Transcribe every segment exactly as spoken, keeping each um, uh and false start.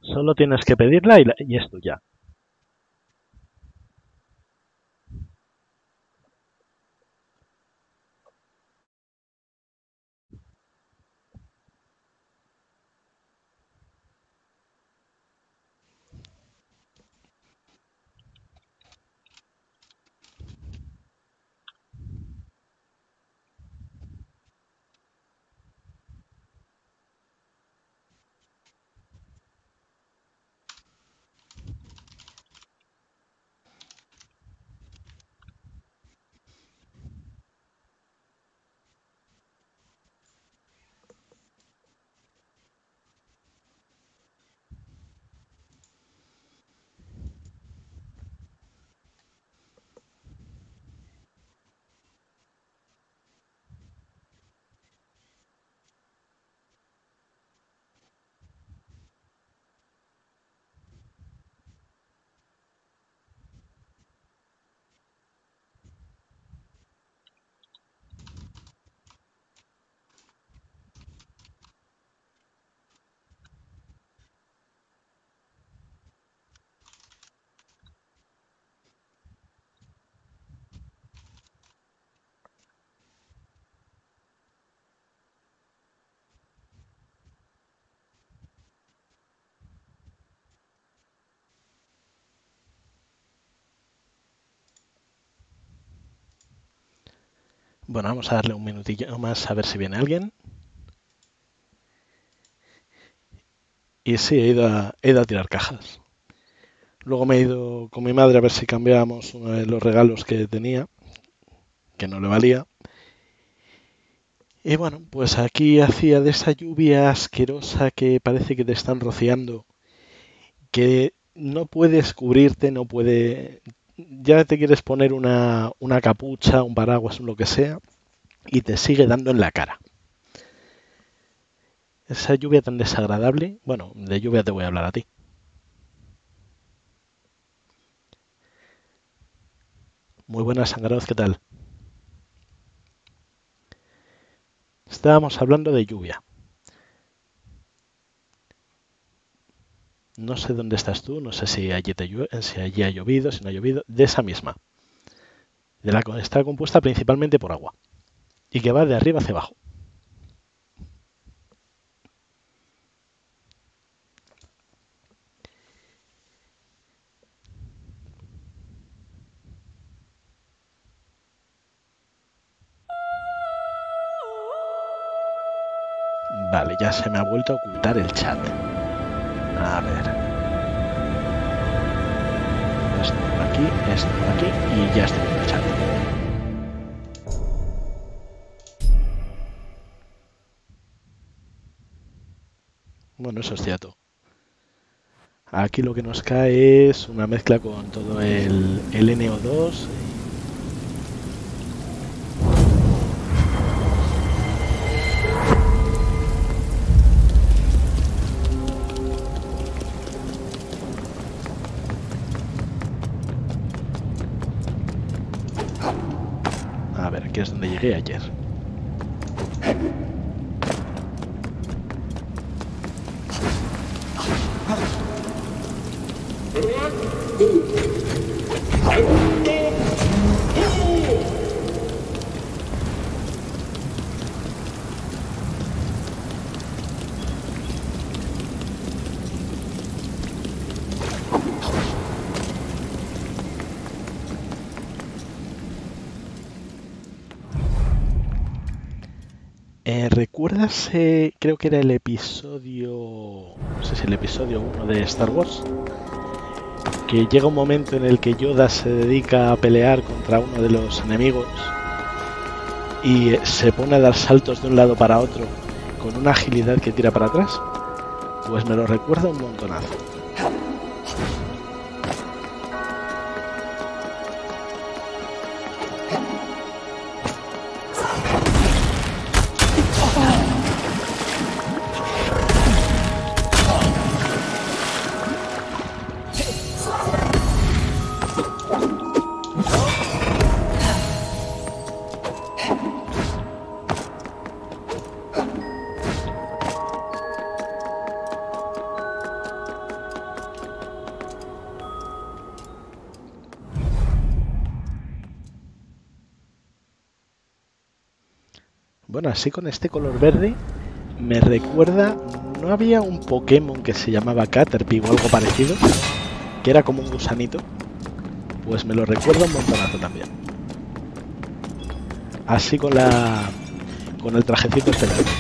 Solo tienes que pedirla y, la, y es tuya. Bueno, vamos a darle un minutillo más a ver si viene alguien. Y sí, he ido a, he ido a tirar cajas. Luego me he ido con mi madre a ver si cambiábamos uno de los regalos que tenía, que no le valía. Y bueno, pues aquí hacía de esa lluvia asquerosa que parece que te están rociando, que no puedes cubrirte, no puede... Ya te quieres poner una, una capucha, un paraguas, lo que sea, y te sigue dando en la cara. Esa lluvia tan desagradable. Bueno, de lluvia te voy a hablar a ti. Muy buenas, Sangaroz, ¿qué tal? Estábamos hablando de lluvia. No sé dónde estás tú, no sé si allí, te llueve, si allí ha llovido, si no ha llovido, de esa misma. De la que está compuesta principalmente por agua y que va de arriba hacia abajo. Vale, ya se me ha vuelto a ocultar el chat. A ver. Esto por aquí, esto por aquí y ya estoy en el chat. Bueno, eso es cierto. Aquí lo que nos cae es una mezcla con todo el, el N O dos. A ver, aquí es donde llegué ayer. Eh, ¿Recuerdas? Eh, creo que era el episodio... No sé si el episodio uno de Star Wars. Que llega un momento en el que Yoda se dedica a pelear contra uno de los enemigos y se pone a dar saltos de un lado para otro con una agilidad que tira para atrás. Pues me lo recuerda un montonazo. Bueno, así con este color verde me recuerda... ¿No había un Pokémon que se llamaba Caterpie o algo parecido? Que era como un gusanito. Pues me lo recuerda un montonazo también. Así con la... con el trajecito este verde.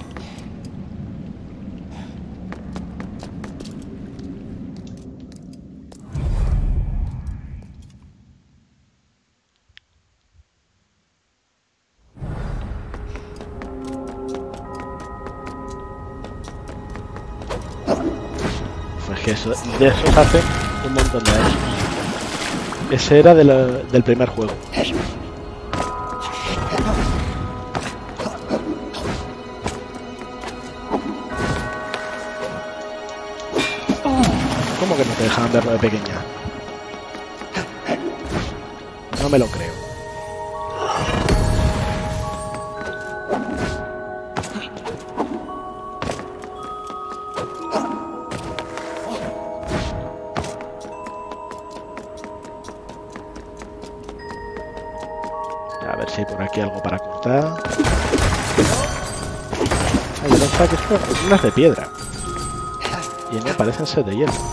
Pues que eso, de esos hace un montón de años. Ese era de la, del primer juego. ¿Cómo que no te dejaban verlo de pequeña? No me lo creo. A ver si hay por aquí algo para cortar. Ay, yo pensaba que esto son unas de piedra. Y no parecen ser de hielo.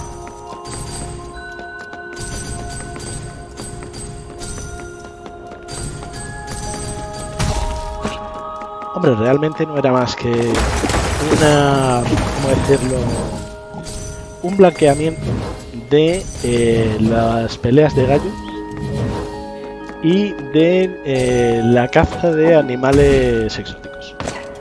Hombre, realmente no era más que una, ¿cómo decirlo? Un blanqueamiento de eh, las peleas de gallos y de eh, la caza de animales exóticos.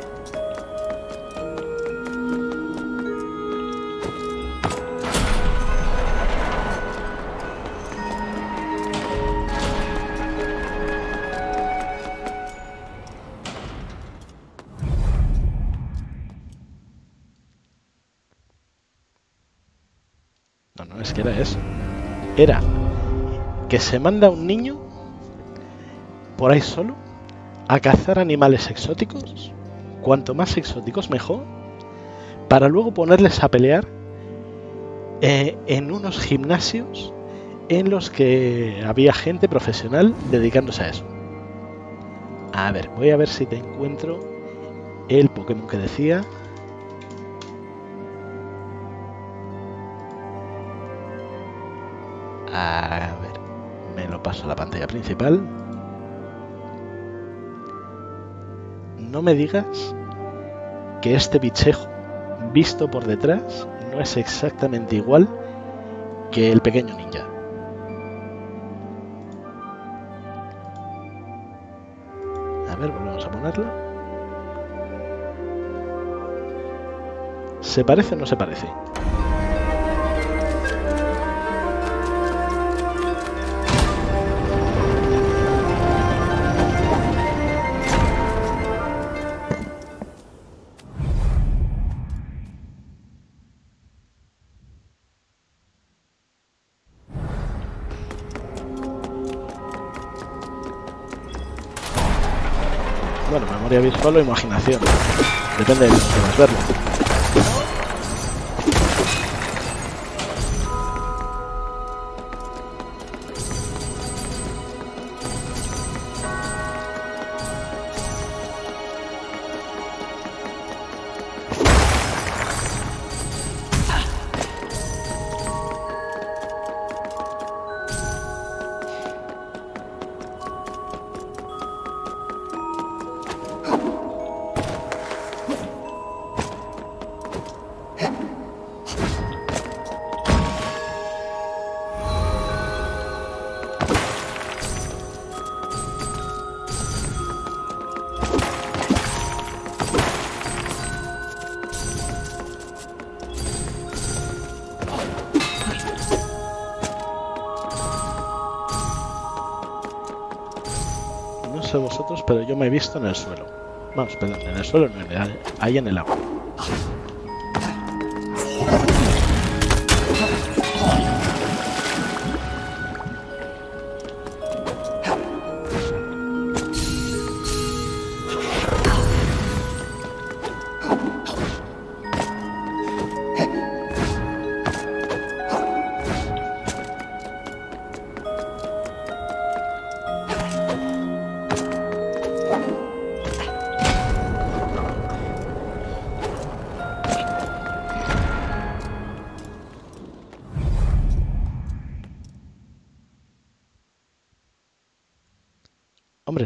No, no, es que era eso. Era que se manda un niño por ahí solo a cazar animales exóticos, cuanto más exóticos mejor, para luego ponerles a pelear eh, en unos gimnasios en los que había gente profesional dedicándose a eso. A ver, voy a ver si te encuentro el Pokémon que decía. A ver, me lo paso a la pantalla principal. No me digas que este bichejo, visto por detrás, no es exactamente igual que el pequeño ninja. A ver, volvemos a ponerla. ¿Se parece o no se parece? Bueno, memoria visual o imaginación. Depende de cómo quieras verlo. No sé vosotros, pero yo me he visto en el suelo. Vamos, perdón, en el suelo no, en el, ahí en el agua.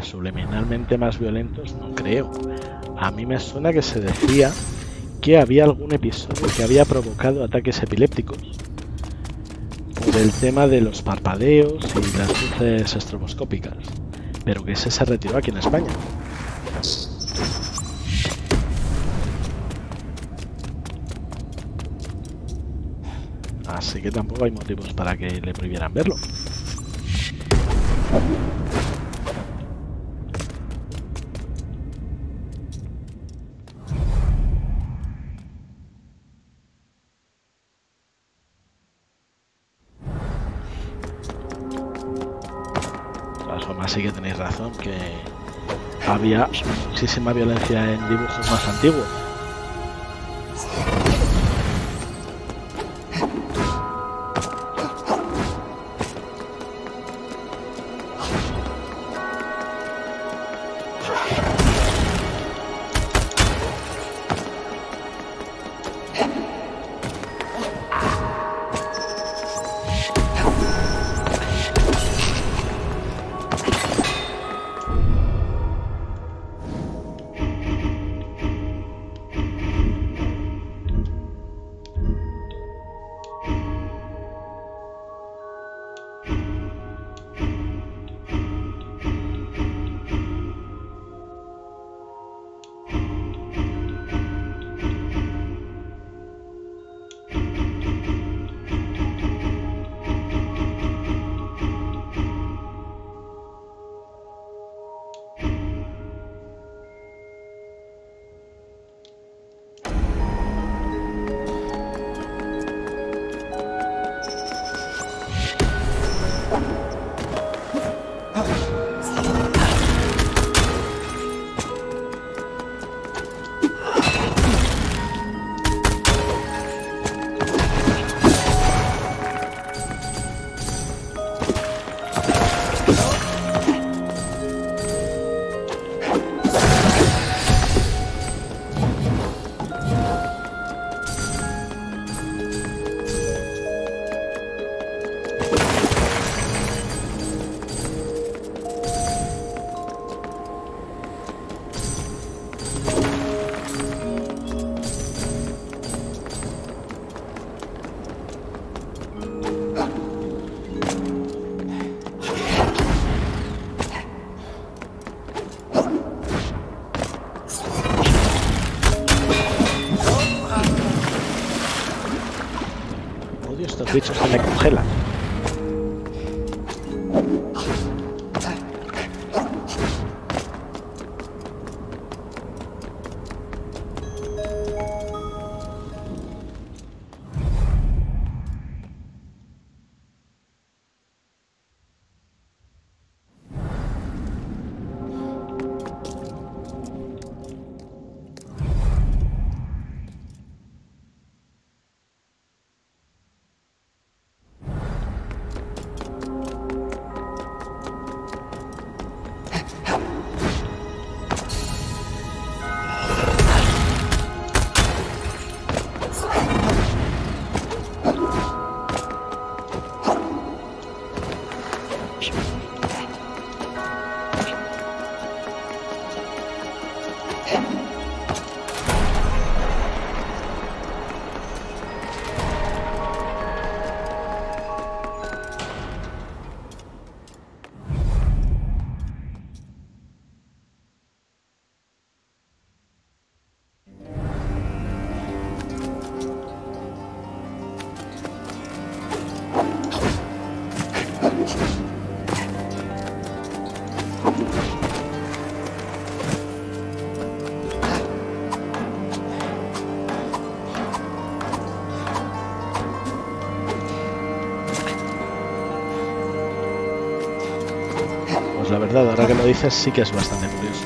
ser subliminalmente más violentos, no creo. A mí me suena que se decía que había algún episodio que había provocado ataques epilépticos por el tema de los parpadeos y las luces estroboscópicas, pero que ese se retiró aquí en España. Así que tampoco hay motivos para que le prohibieran verlo. De todas formas, sí que tenéis razón, que había muchísima violencia en dibujos más antiguos. Estos bichos se me congelan. La verdad, ahora que lo dices, sí que es bastante curioso.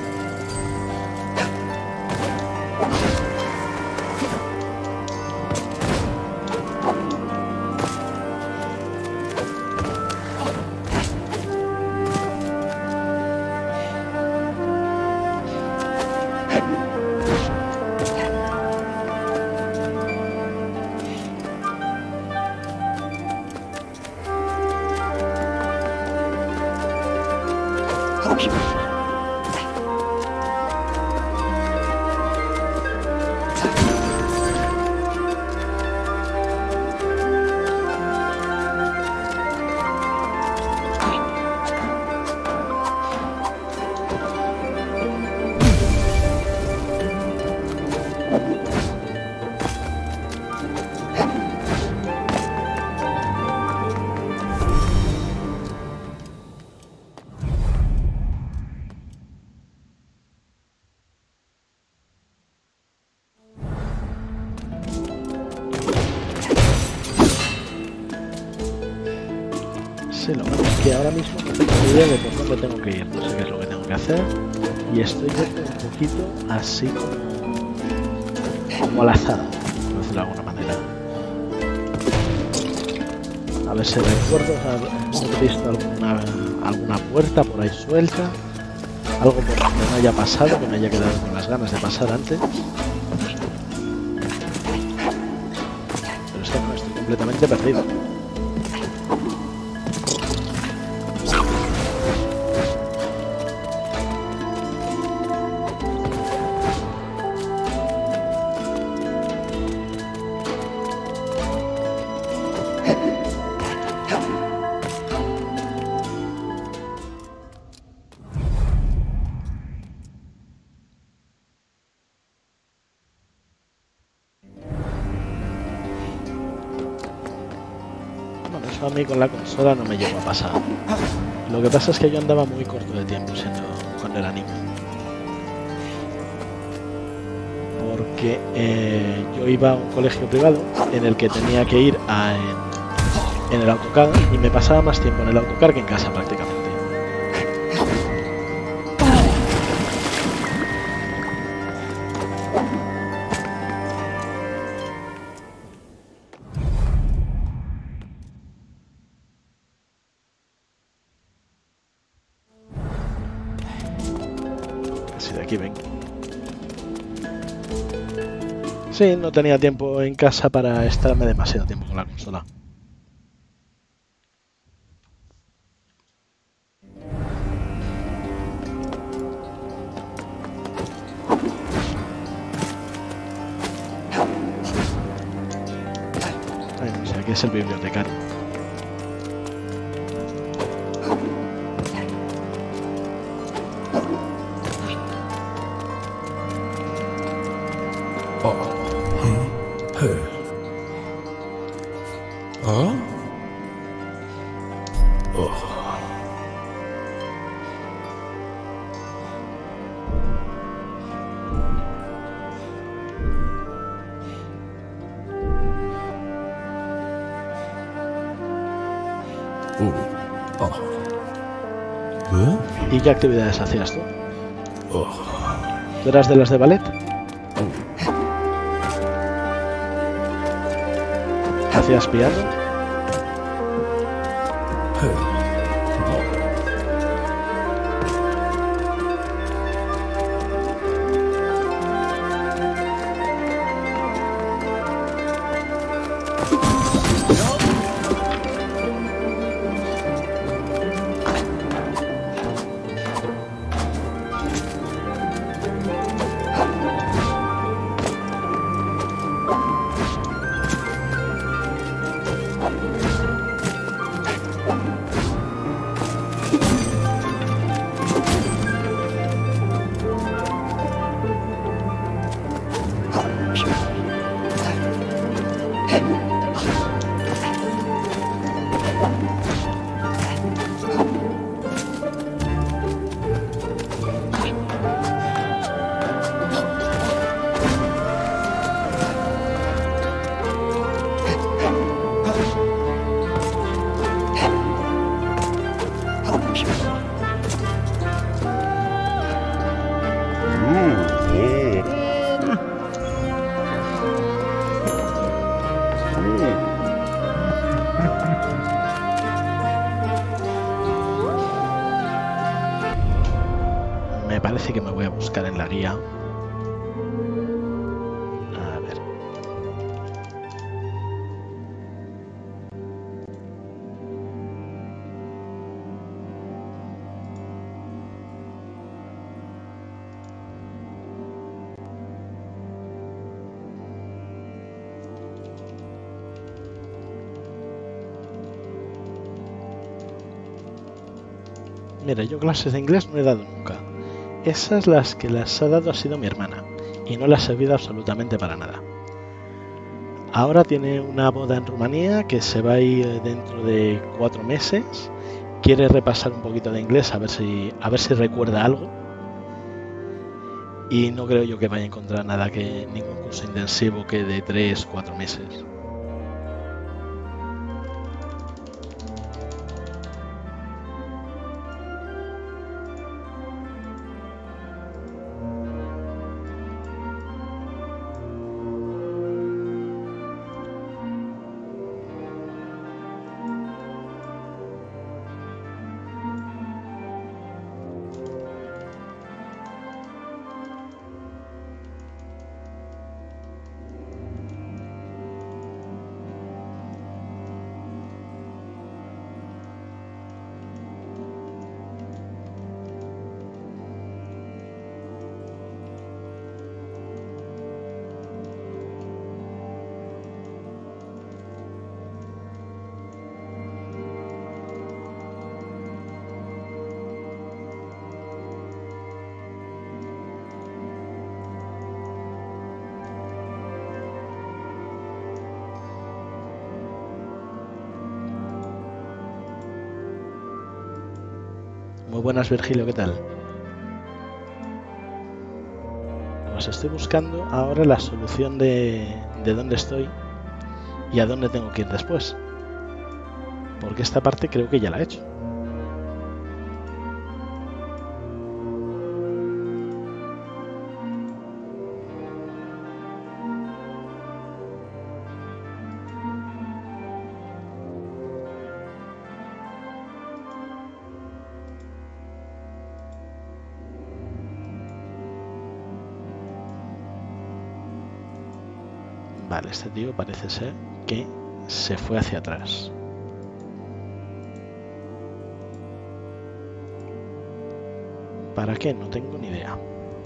Sí, lo malo es que ahora mismo no tengo ni idea de por dónde tengo que ir, no sé qué es lo que tengo que hacer y estoy yendo un poquito así como, como al azar, por decirlo de alguna manera. A ver si recuerdo, he visto alguna, alguna puerta por ahí suelta, algo por donde no haya pasado, que me haya quedado con las ganas de pasar antes. Pero es que no, estoy completamente perdido. A mí con la consola no me llegó a pasar. Lo que pasa es que yo andaba muy corto de tiempo siendo cuando era niño. Porque eh, yo iba a un colegio privado en el que tenía que ir a, en, en el autocar y me pasaba más tiempo en el autocar que en casa prácticamente. Aquí ven. Sí, no tenía tiempo en casa para estarme demasiado tiempo con la consola. Ay, no sé, aquí es el bibliotecario. ¿Y qué actividades hacías tú? ¿Tú eras de las de ballet? ¿Hacías piano? Me parece que me voy a buscar en la guía. A ver. Mira, yo clases de inglés no he dado nunca. Esas las que las ha dado ha sido mi hermana y no las ha servido absolutamente para nada. Ahora tiene una boda en Rumanía que se va a ir dentro de cuatro meses. Quiere repasar un poquito de inglés a ver si, a ver si recuerda algo. Y no creo yo que vaya a encontrar nada, que ningún curso intensivo que de tres, cuatro meses. Muy buenas, Virgilio, ¿qué tal? Pues estoy buscando ahora la solución de, de dónde estoy y a dónde tengo que ir después. Porque esta parte creo que ya la he hecho. Vale, este tío parece ser que se fue hacia atrás. ¿Para qué? No tengo ni idea.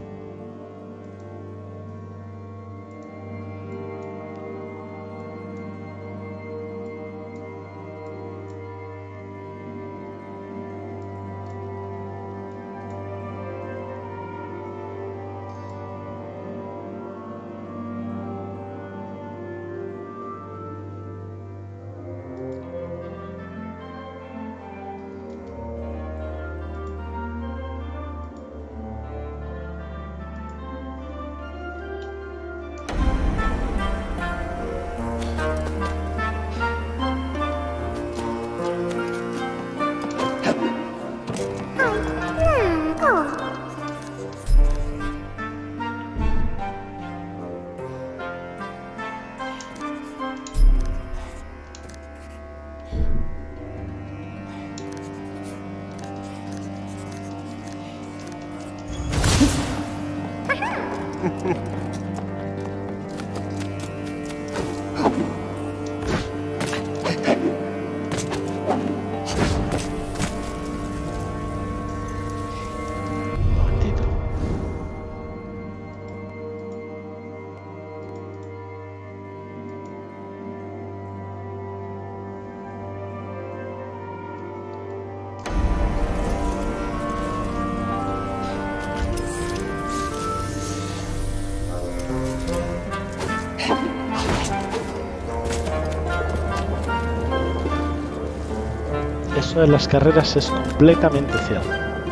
Eso de las carreras es completamente cierto.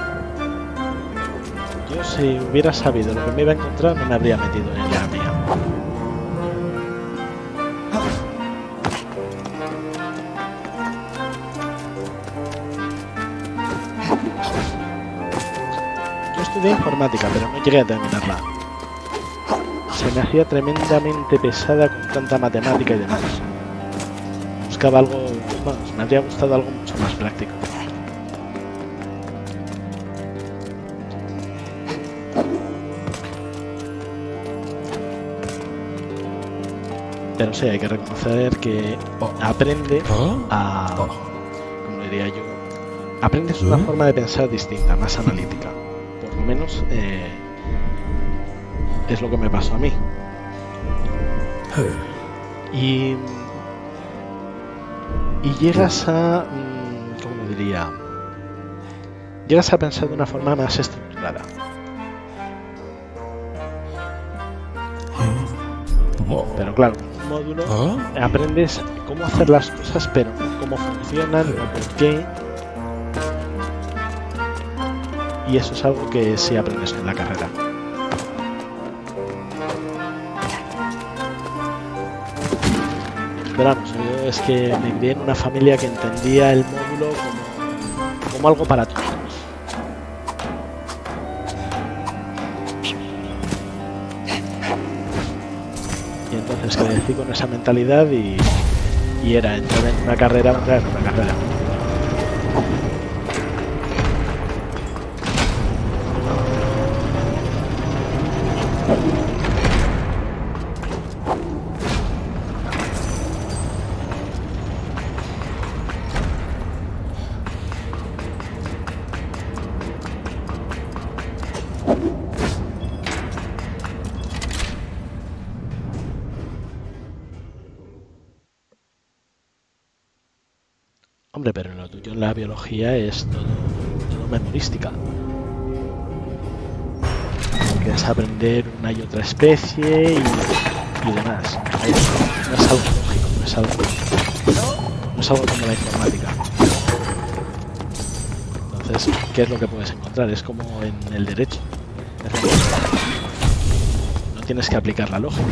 Yo, si hubiera sabido lo que me iba a encontrar, no me habría metido en ella mía. Yo estudié informática, pero no llegué a terminarla. Se me hacía tremendamente pesada con tanta matemática y demás. Buscaba algo, bueno, me habría gustado algo mucho más práctico. Pero sí, hay que reconocer que aprende a, como diría yo, aprendes una forma de pensar distinta, más analítica. Por lo menos eh, es lo que me pasó a mí. Y Y llegas a, ¿cómo diría? Llegas a pensar de una forma más estructurada. Pero claro, en un módulo aprendes cómo hacer las cosas, pero no cómo funcionan o por qué. Y eso es algo que sí aprendes en la carrera. Pero vamos, yo es que me crié en una familia que entendía el módulo como, como algo para todos. Y entonces crecí con esa mentalidad y, y era entrar en una carrera o entrar en una carrera. Hombre, pero lo tuyo en la biología es todo, todo memorística. Que es aprender una y otra especie y, y demás. No es algo lógico, no es algo, no es algo como la informática. Entonces, ¿qué es lo que puedes encontrar? Es como en el derecho. No tienes que aplicar la lógica.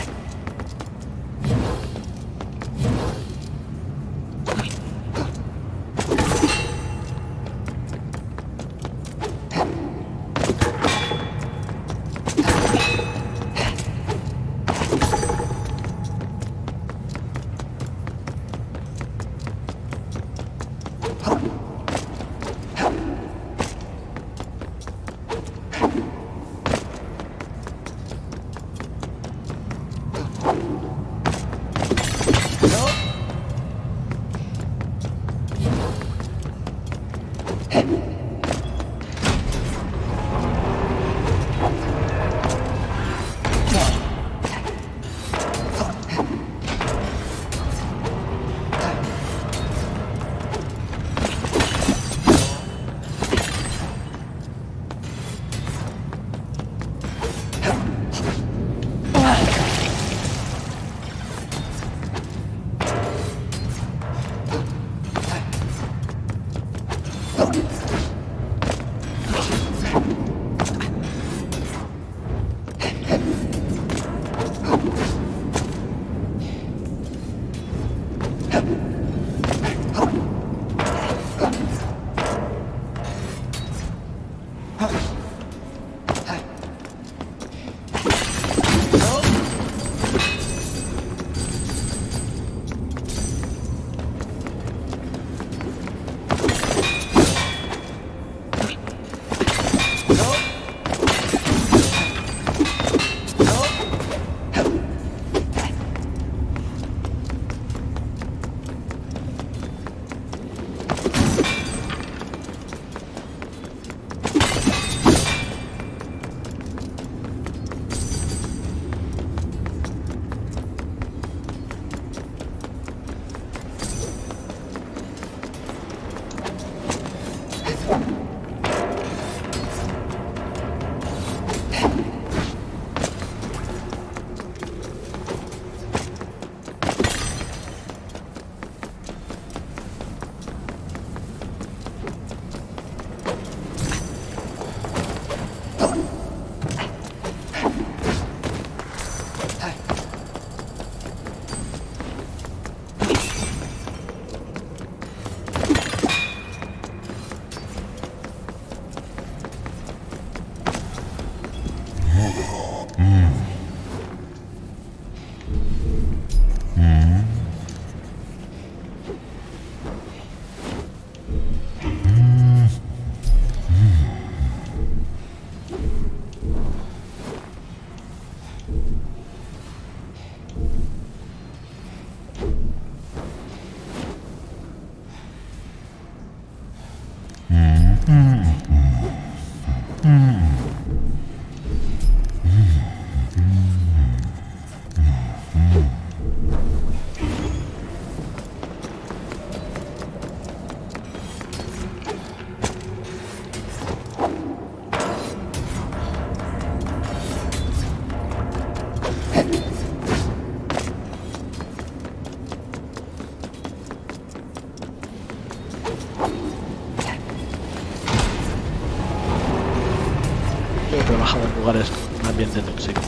Yo he trabajado en lugares con un ambiente tóxico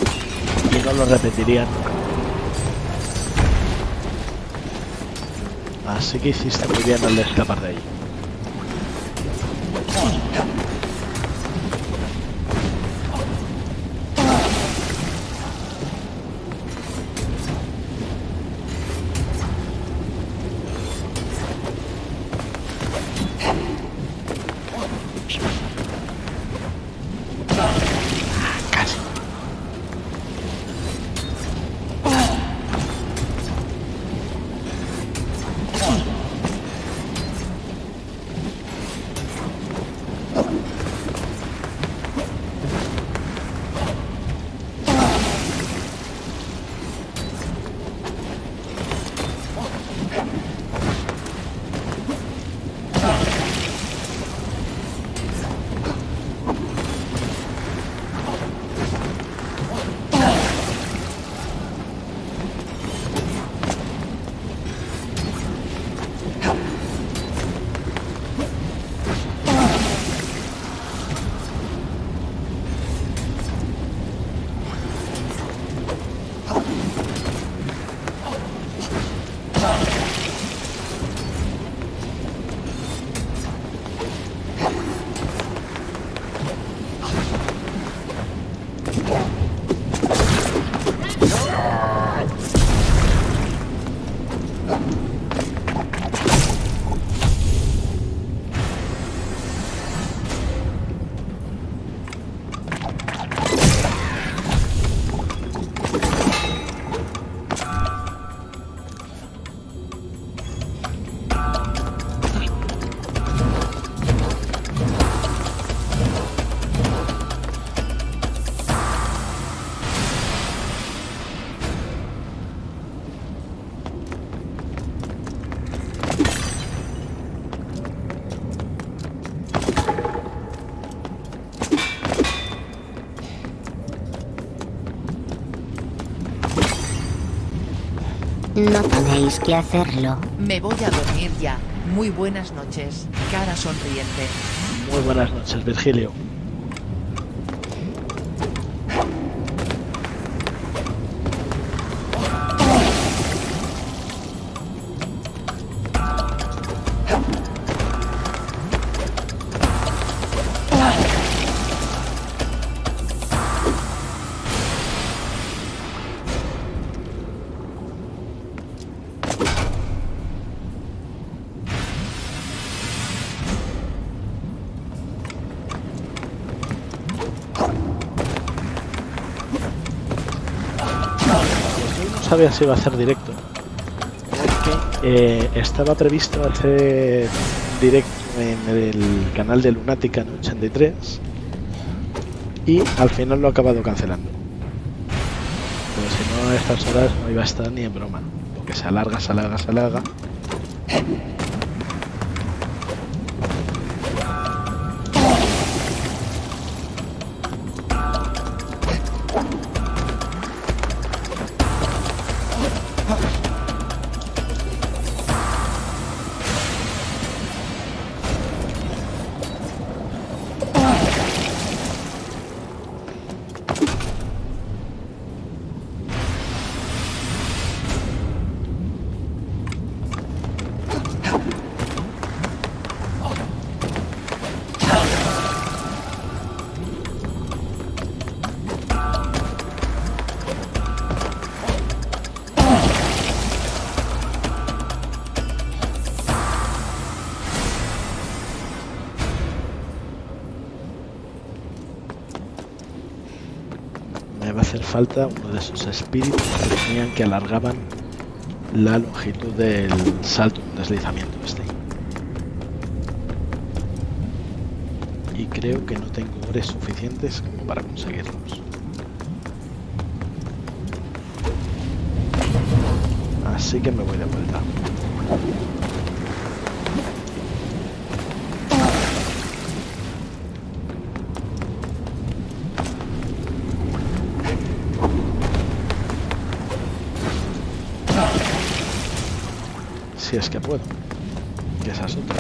y no lo repetiría nunca. Así que hiciste muy bien al de escapar de ahí. No tenéis que hacerlo. Me voy a dormir ya. Muy buenas noches, cara sonriente. Muy buenas noches, Virgilio. No sabía si iba a hacer directo porque eh, estaba previsto hacer directo en el canal de Lunática en ochenta y tres y al final lo he acabado cancelando, pero si no a estas horas no iba a estar ni en broma porque se alarga, se alarga, se alarga. Me va a hacer falta uno de esos espíritus que tenían que alargaban la longitud del salto, un deslizamiento este. Y creo que no tengo ores suficientes como para conseguirlos. Así que me voy de vuelta. Si es que puedo, que esa es otra.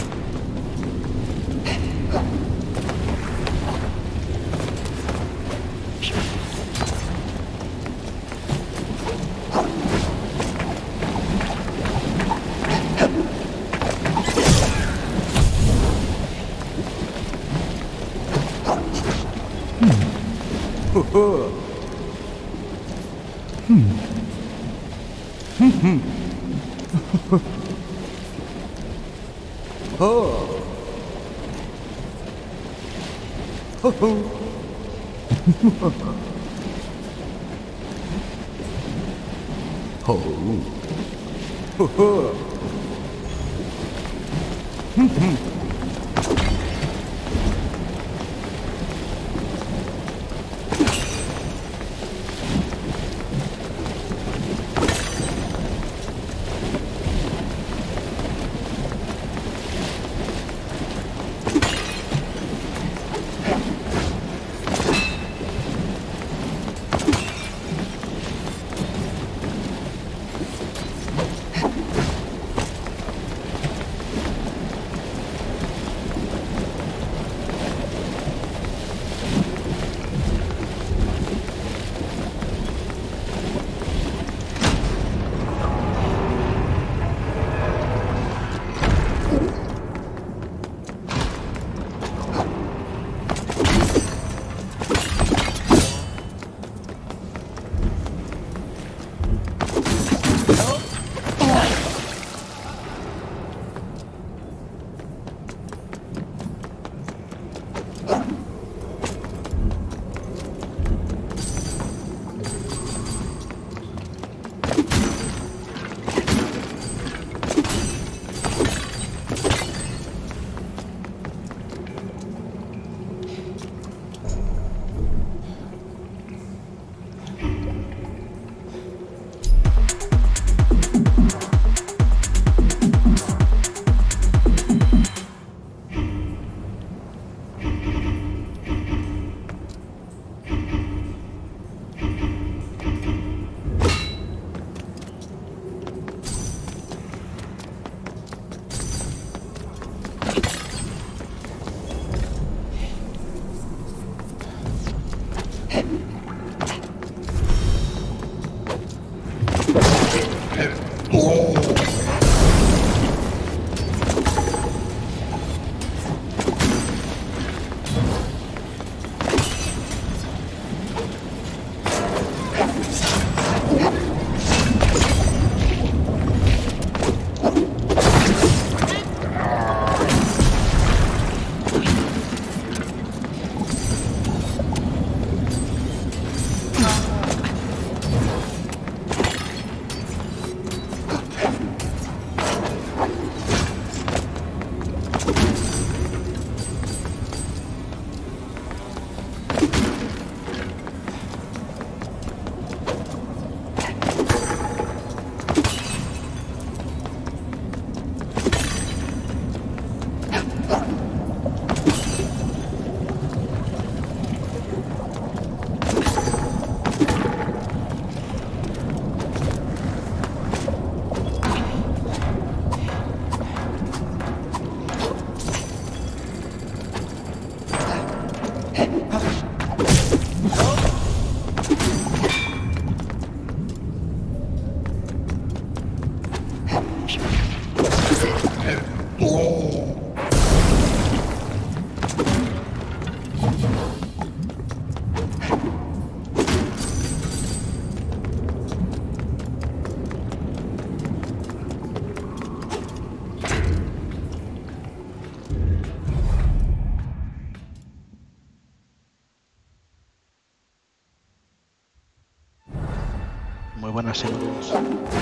Muy buenas, Simons.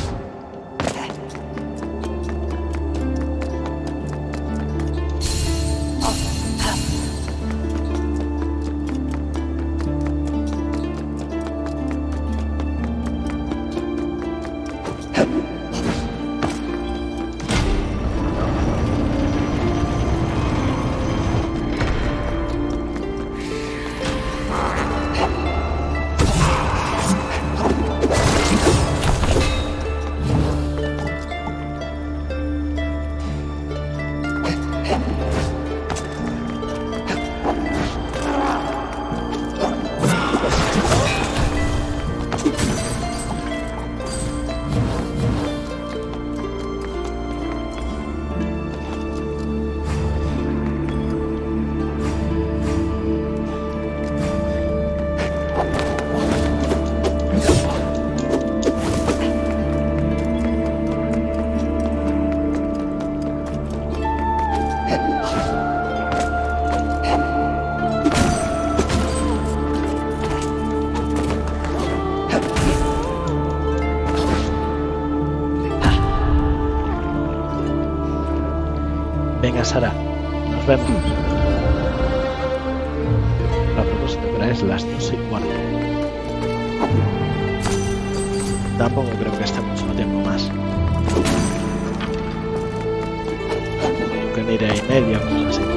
Venga, Sara, nos vemos. A propósito, pero es las dos y cuarto. Tampoco creo que esté mucho tiempo más. Que me iré y media o cosas así.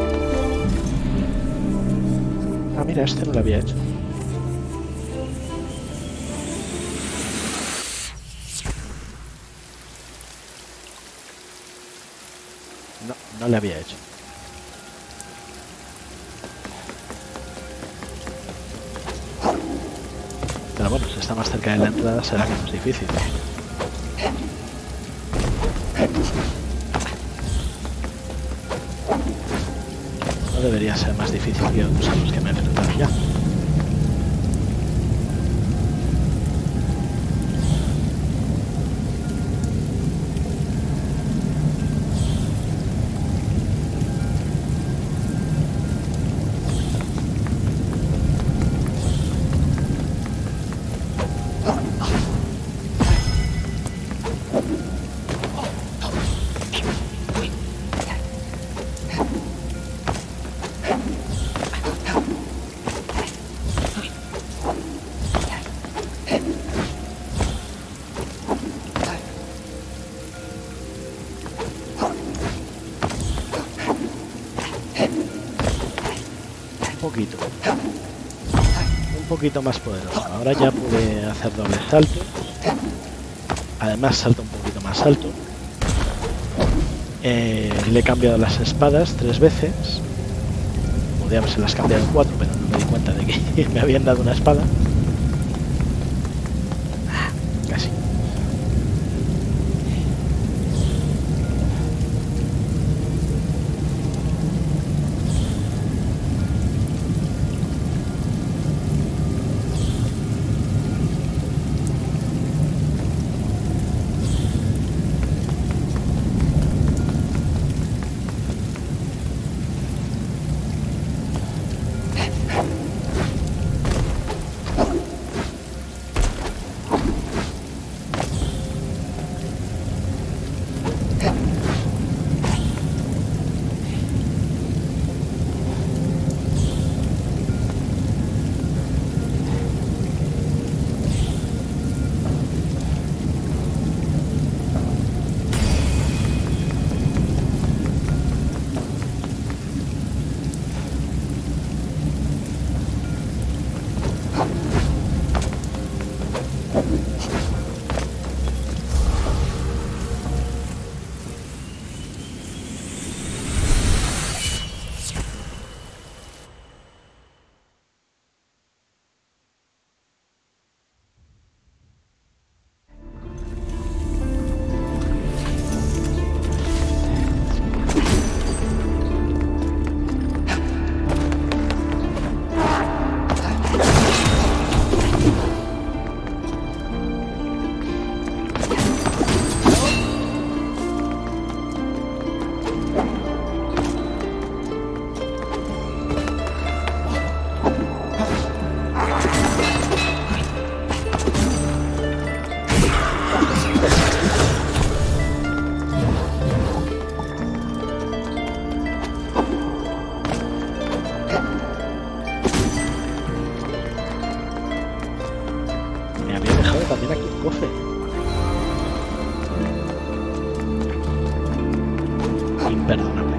Ah, mira, este no lo había hecho. No, no le había hecho. Pero bueno, si está más cerca de la entrada será menos difícil. No debería ser más difícil que otros a los que me he enfrentado ya. Un poquito. Un poquito más poderoso. Ahora ya puede hacer doble salto. Además salta un poquito más alto. Eh, le he cambiado las espadas tres veces. Podría haberse las cambiado cuatro, pero no me di cuenta de que me habían dado una espada. Casi. Me había dejado también aquí un cofre. Imperdonable.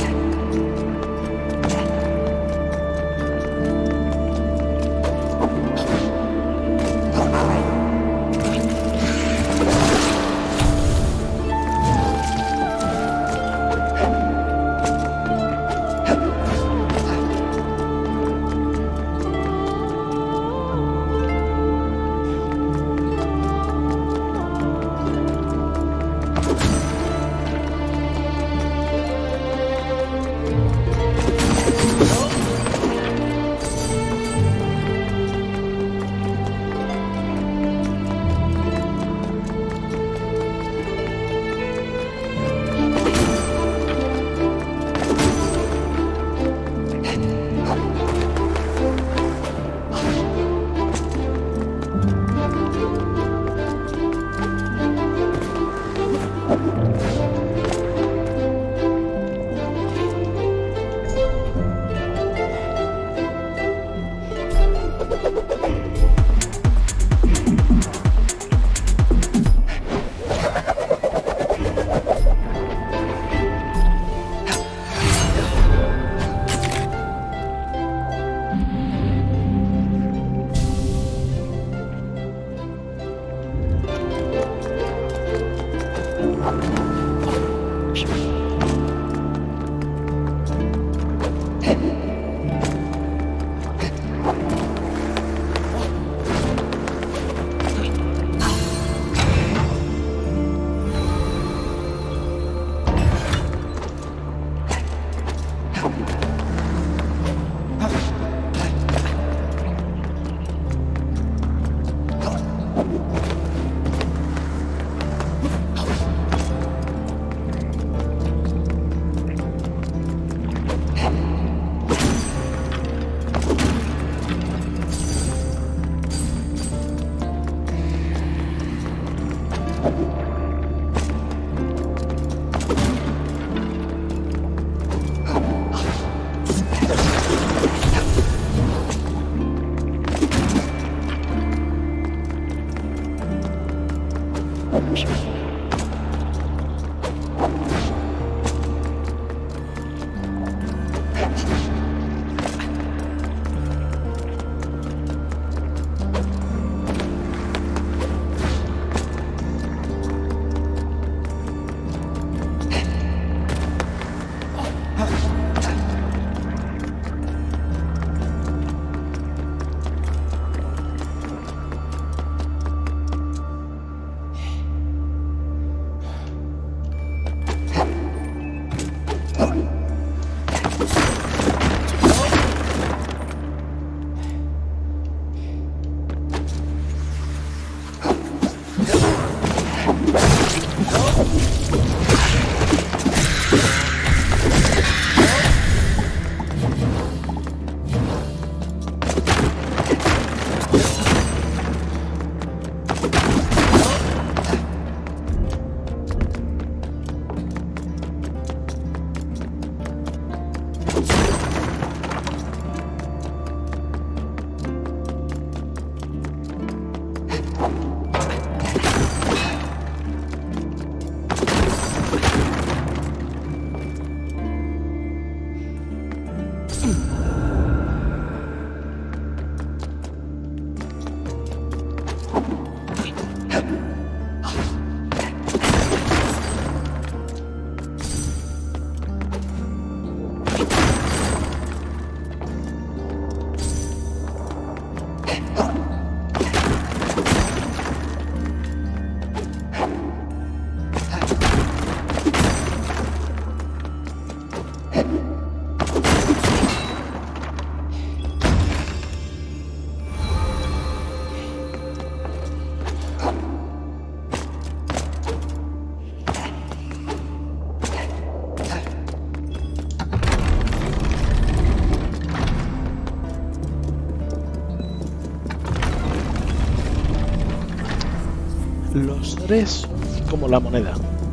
Los ores son como la moneda.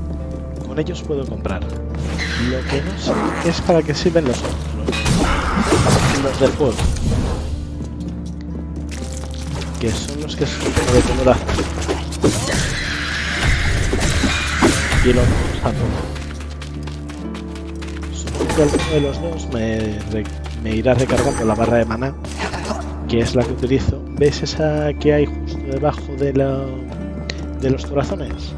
Con ellos puedo comprar. Lo que no sé es para qué sirven los otros, los, los del juego. que son los que son como de color azul. Y el otro tampoco. Supongo que alguno de los dos me, me irá recargando la barra de maná, que es la que utilizo. ¿Ves esa que hay justo debajo de, la, de los corazones?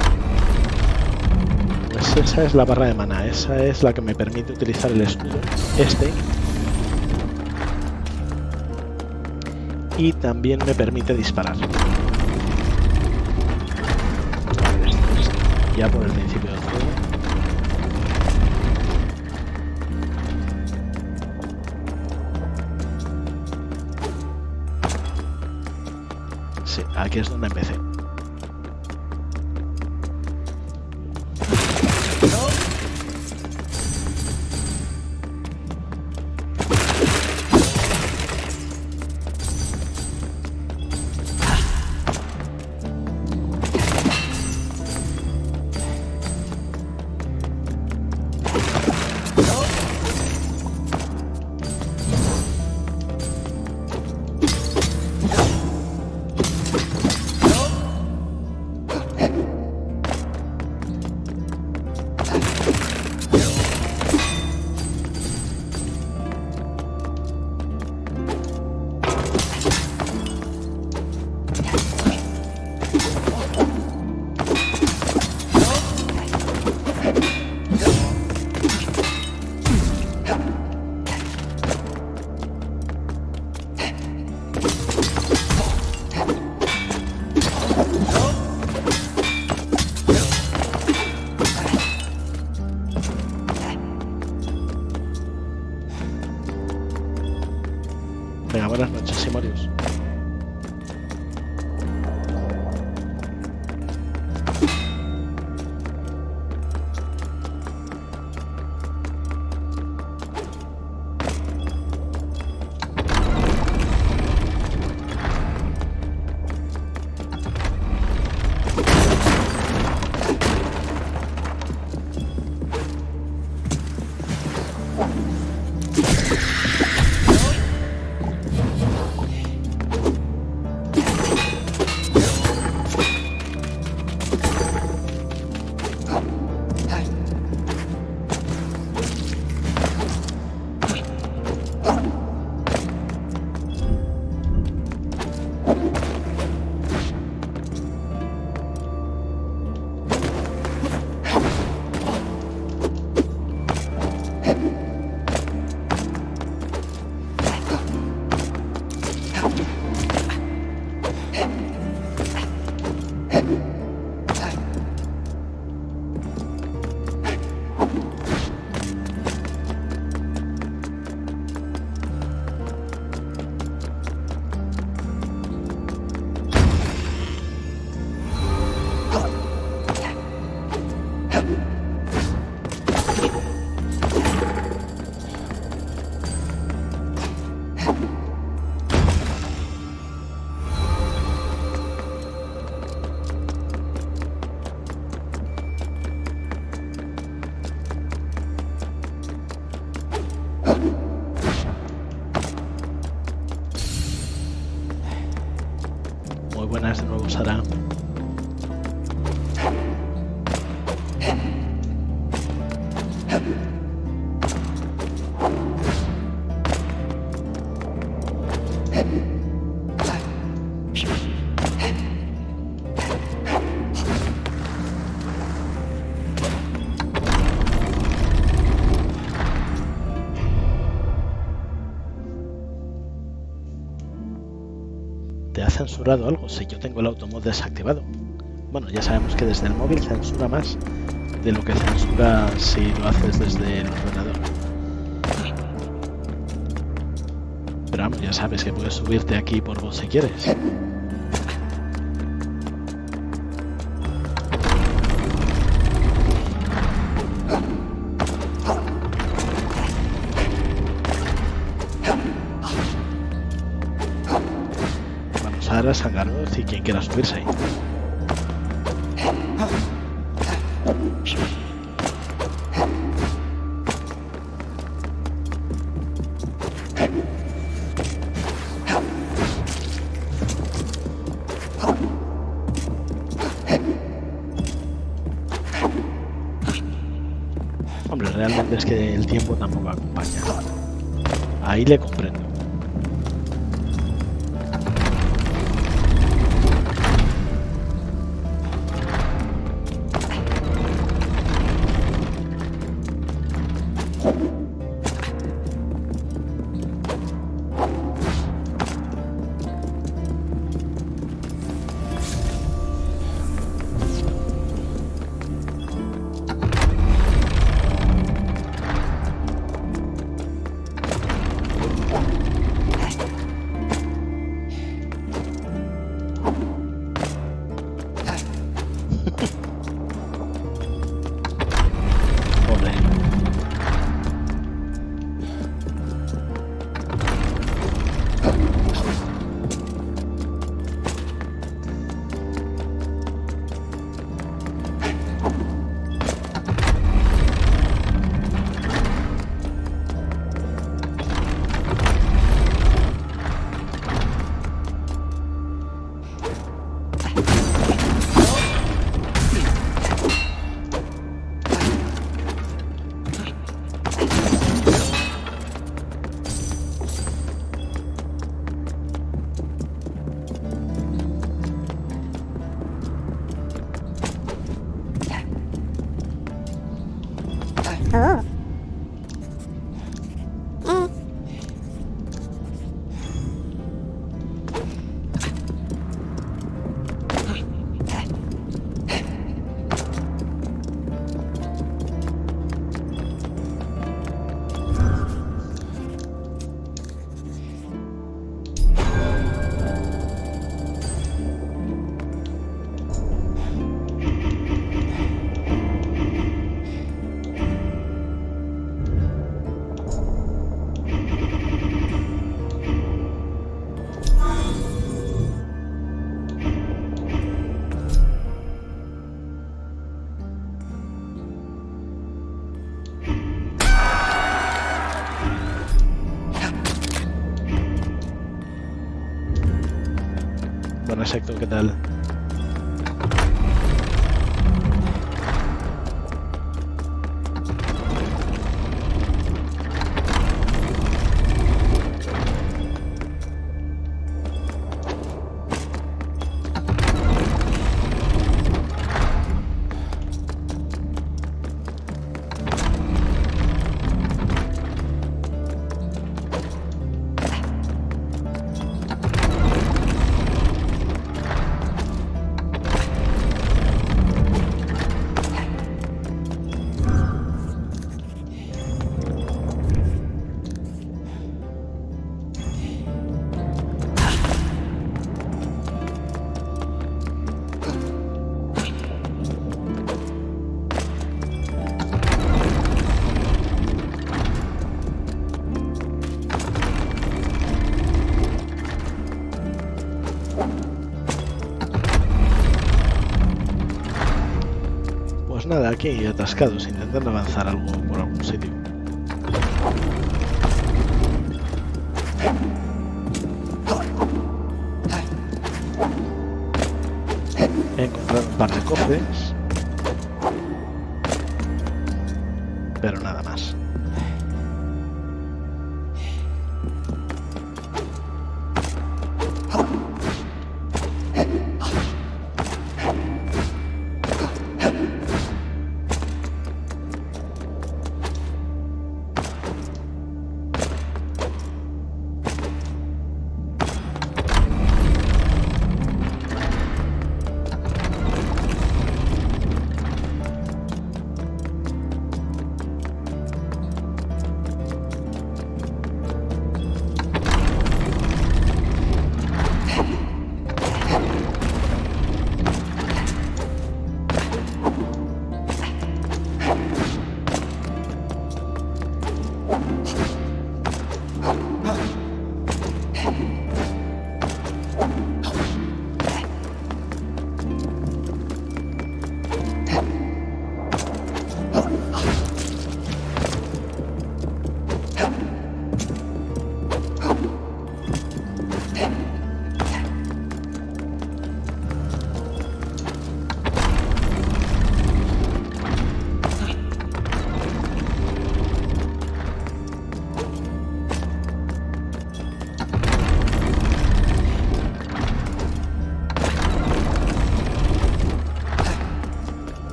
Pues esa es la barra de maná, esa es la que me permite utilizar el escudo, este. Y también me permite disparar. Ya por el principio del juego. Sí, aquí es donde empecé. Venga, buenas noches, Simorius. Muy buenas de nuevo, Sara. ¿Te ha censurado algo si yo tengo el automod desactivado? Bueno, ya sabemos que desde el móvil censura más de lo que censura si lo haces desde el ordenador. Pero vamos, ya sabes que puedes subirte aquí por voz si quieres. Sara, Sangaroz y quien quiera subirse ahí. es que el tiempo tampoco acompaña. Ahí le comprendo. Oh. Mm. Bueno, exacto, ¿qué tal? Pues nada, aquí atascados, intentando avanzar algo por algún sitio. He encontrado un par de cofres, pero nada más.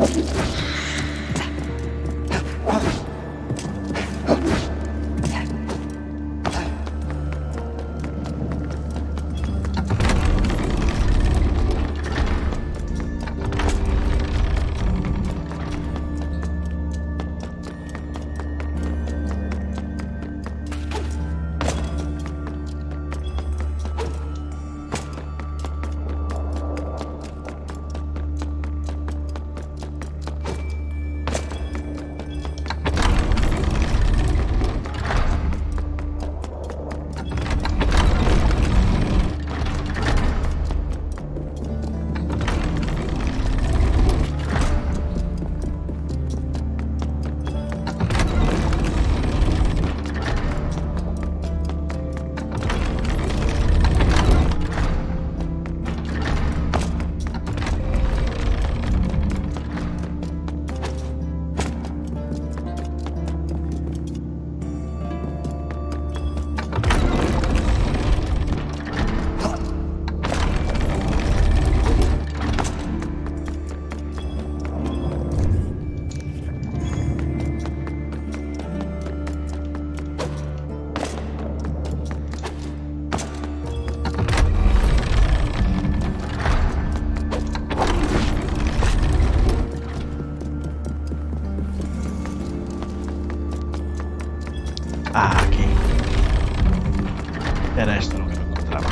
Ah, aquí. Era esto lo que me encontraba.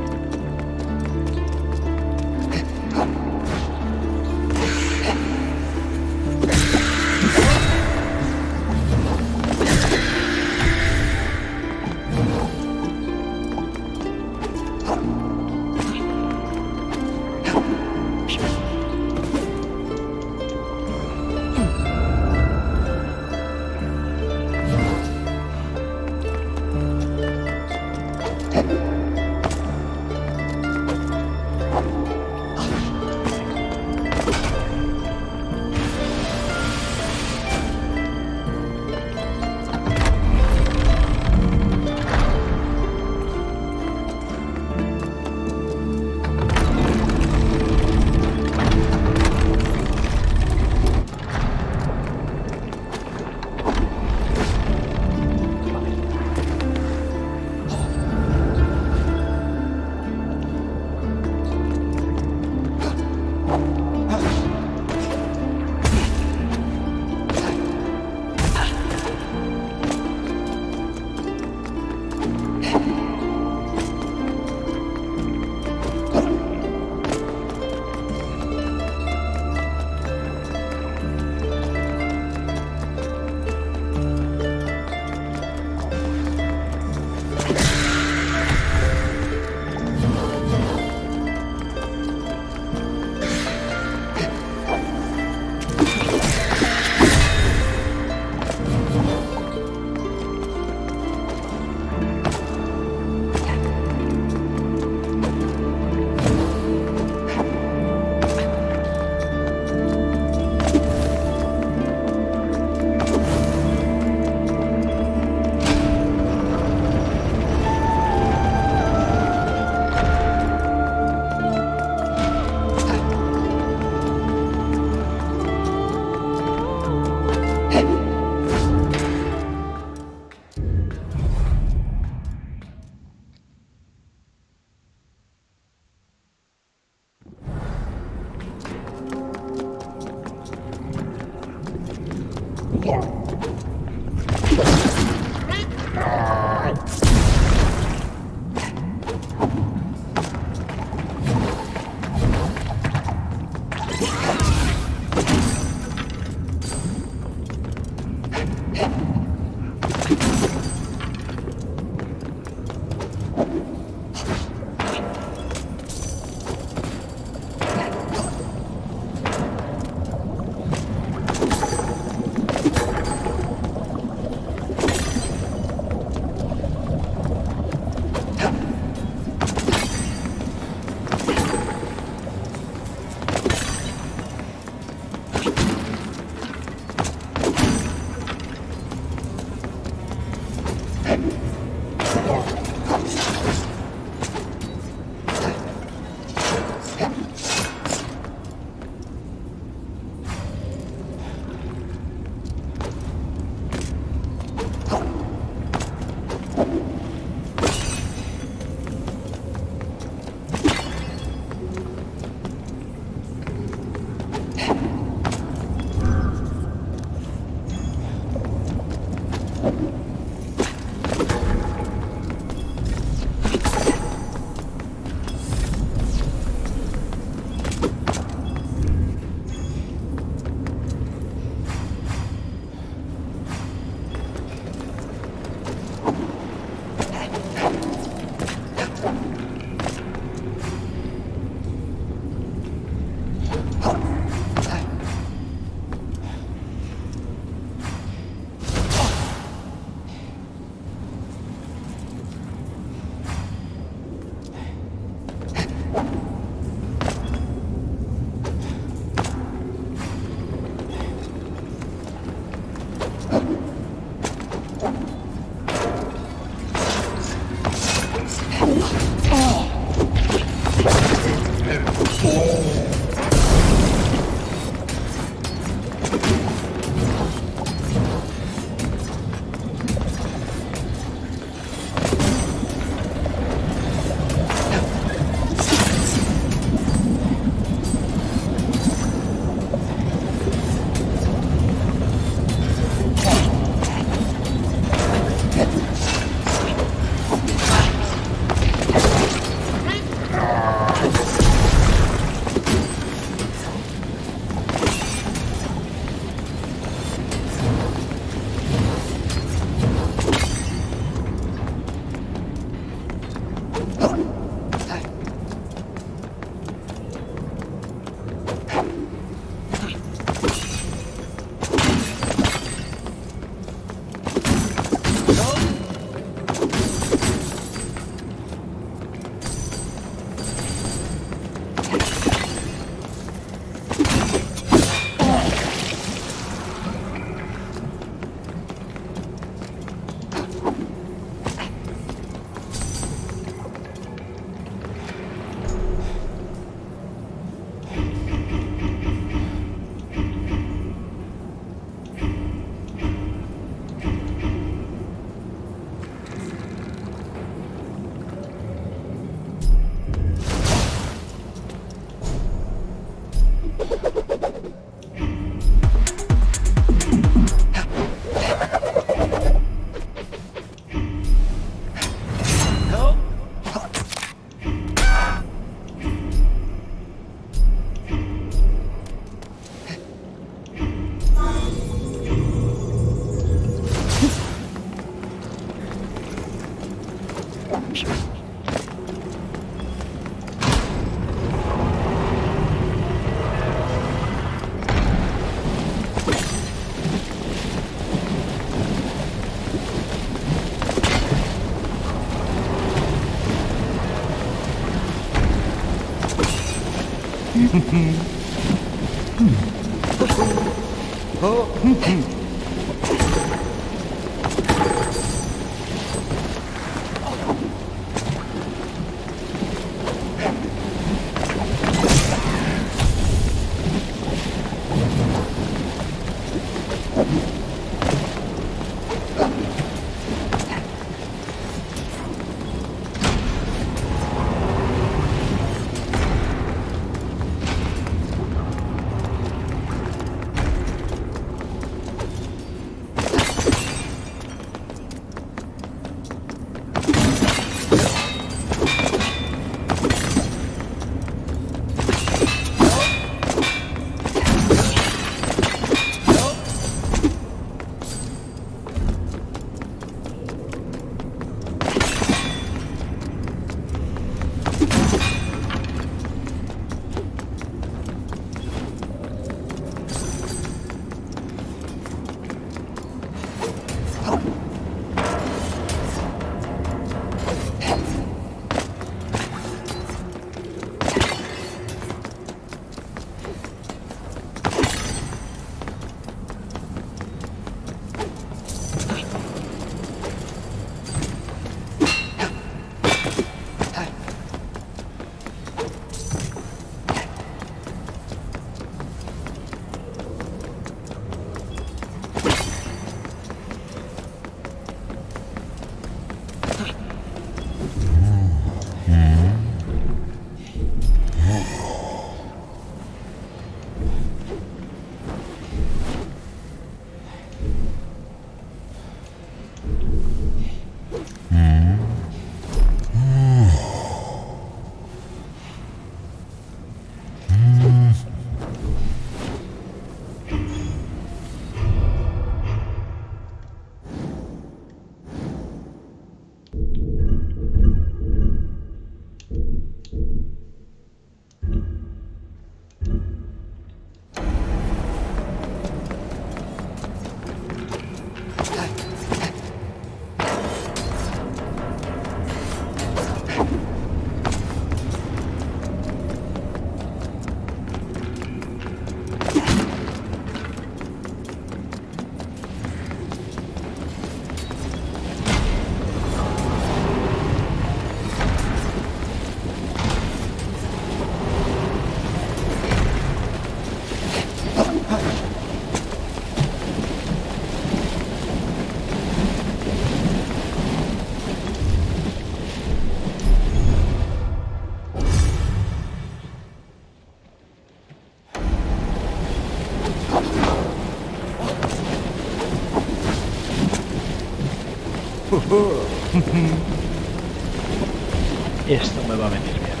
Esto me va a venir bien.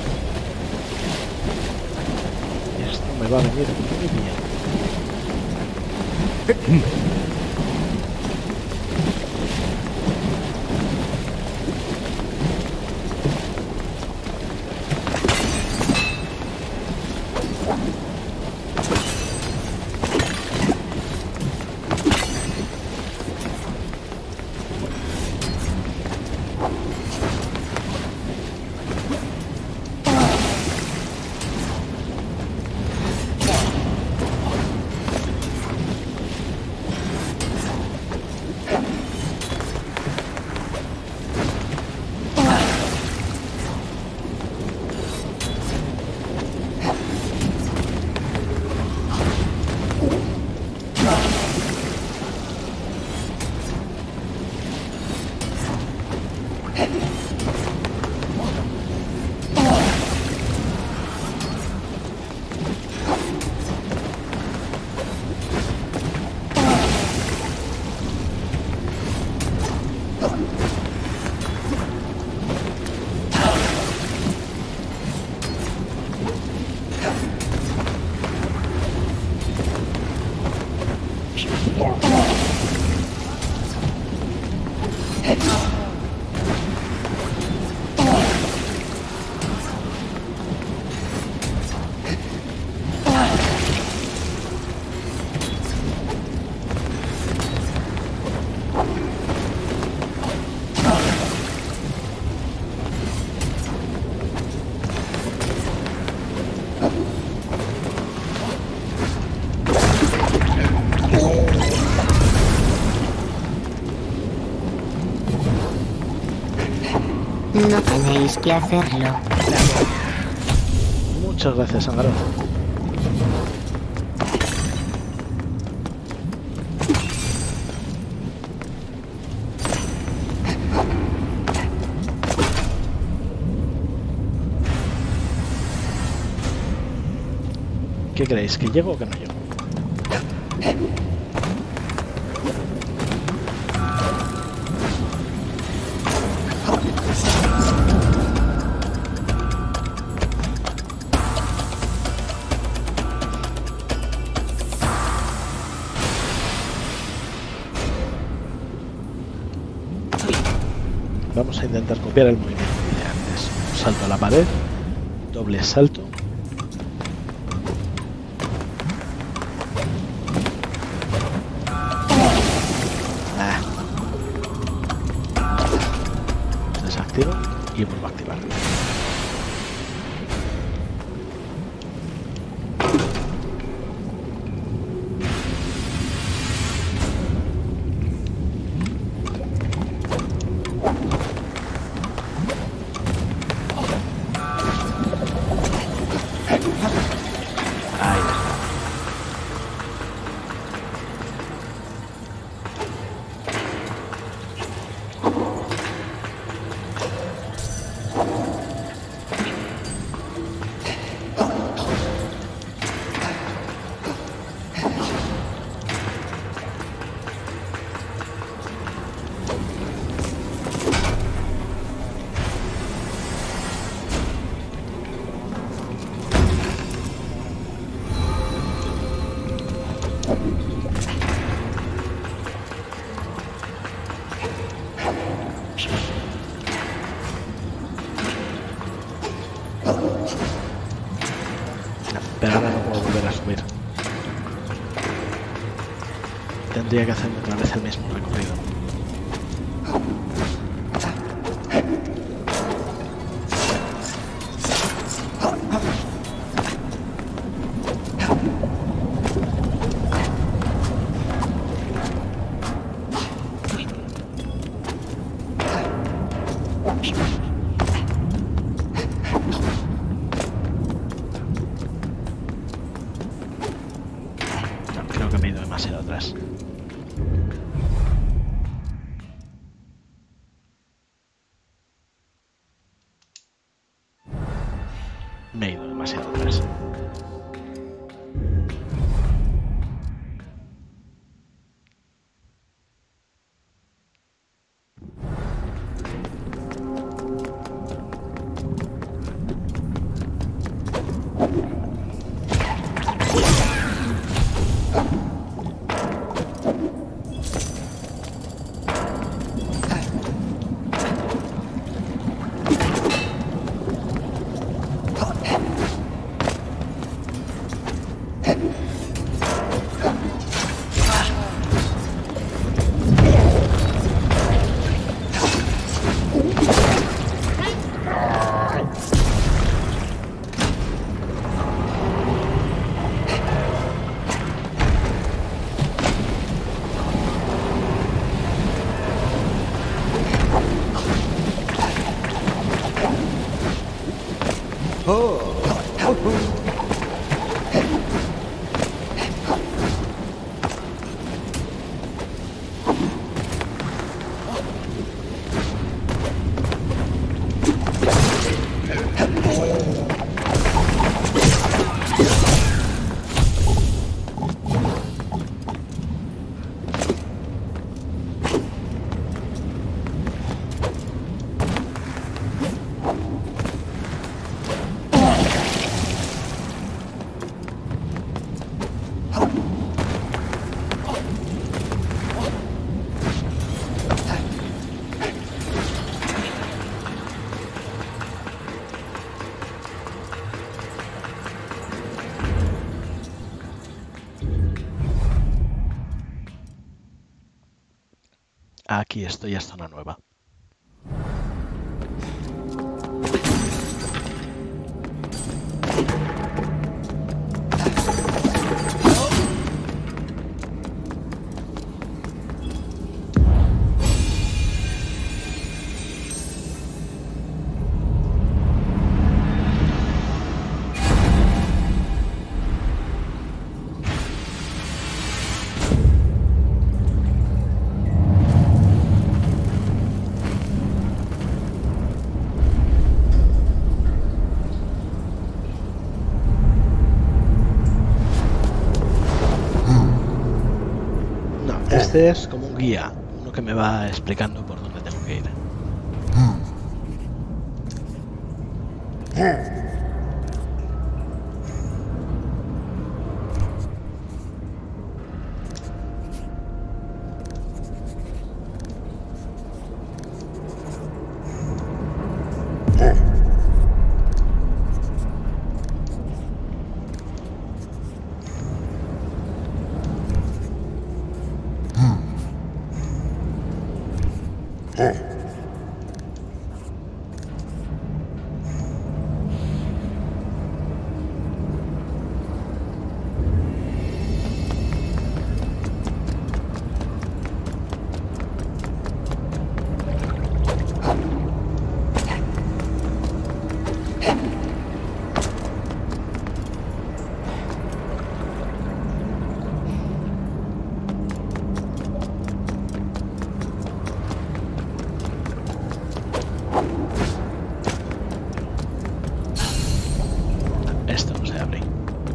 Esto me va a venir muy bien. No tenéis que hacerlo. Muchas gracias, Sangaro. ¿Qué creéis? ¿Que llego o que no llego? Vamos a intentar copiar el movimiento de antes. Un salto a la pared, doble salto. Ah. Desactivo y vuelvo a activar. Pero ahora no puedo volver a subir. Tendría que hacerme otra vez el mismo recorrido. Creo que me he ido demasiado atrás. Aquí estoy, es zona nueva. Este es como un guía, uno que me va explicando por dónde tengo que ir. Esto no se abre.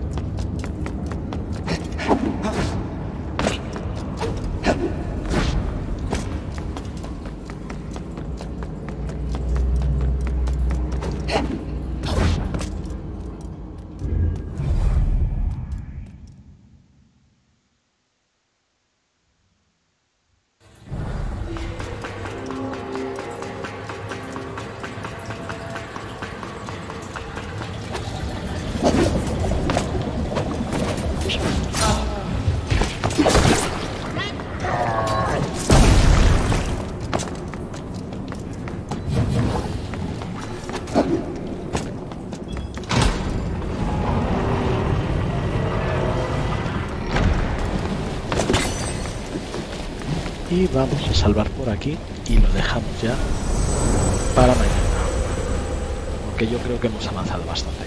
Y vamos a salvar por aquí y lo dejamos ya para mañana, porque yo creo que hemos avanzado bastante.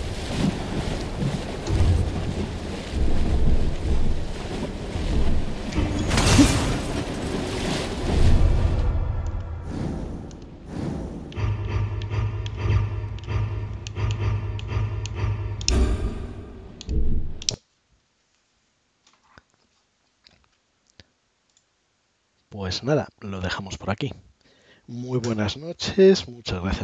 Pues nada, lo dejamos por aquí. Muy buenas noches, muchas gracias.